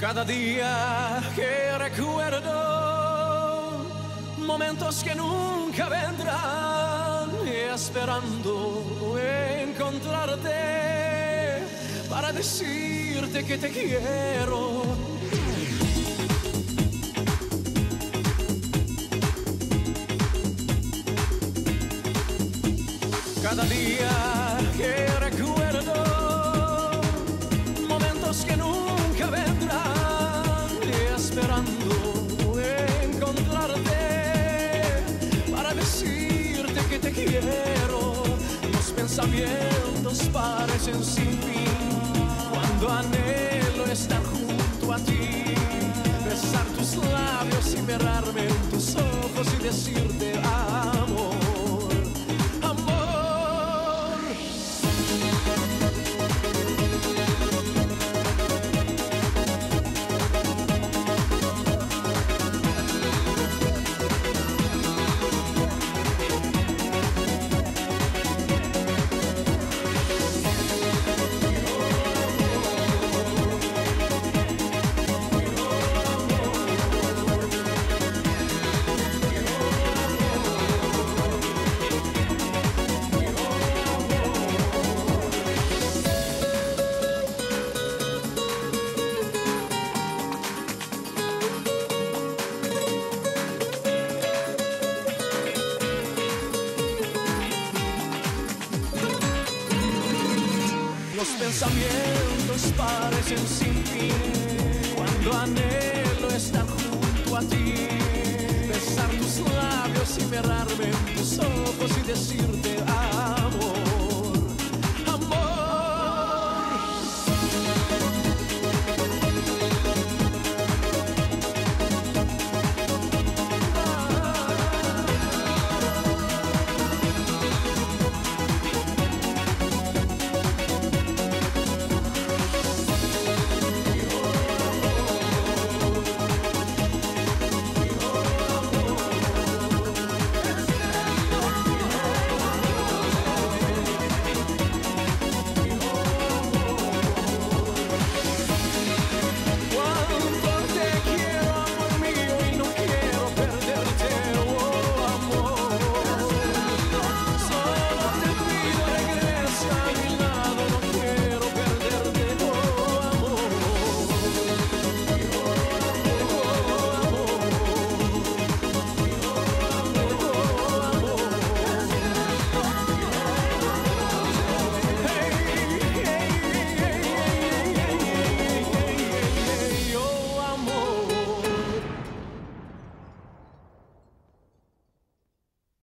Cada día que recuerdo momentos que nunca vendrán, esperando encontrarte para decirte que te quiero. Cada día que recuerdo momentos que nunca vendrán, esperando encontrarte para decirte que te quiero. Los pensamientos parecen sin fin cuando anhelo estar junto a ti, besar tus labios y mirarme en tus ojos y decirte amor. Los pensamientos parecen sin fin cuando anhelo estar junto a ti, besar tus labios y mirarme en tus ojos y decirte amor.